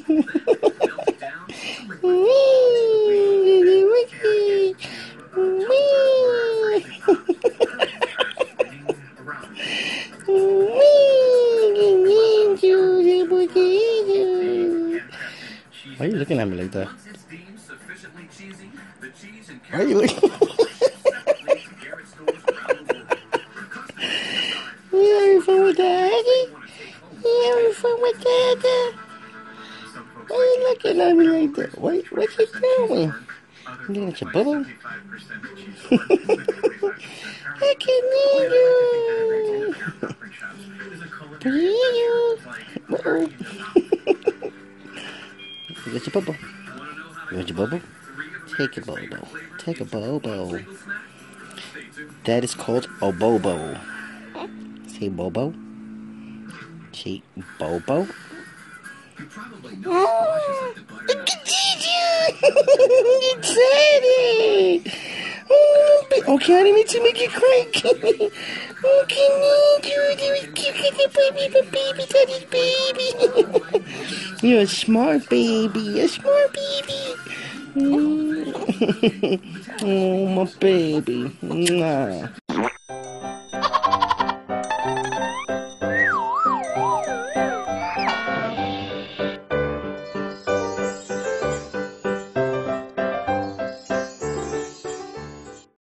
Why are you looking at me like that? Why are you looking? You having fun with daddy? You having fun with daddy? Why are you looking at me like that? What you doing? You looking at your Bobo? I can need you. You. Uh-oh. You got your Bobo? You want your Bobo? Take a Bobo. Take a Bobo. That is called a Bobo. Say Bobo. Say Bobo. Oh, I can need you. Excited. Okay, I didn't mean to make you cry. Okay, need you. Baby, baby. You're a smart baby. A smart baby. Oh, my baby. Mwah.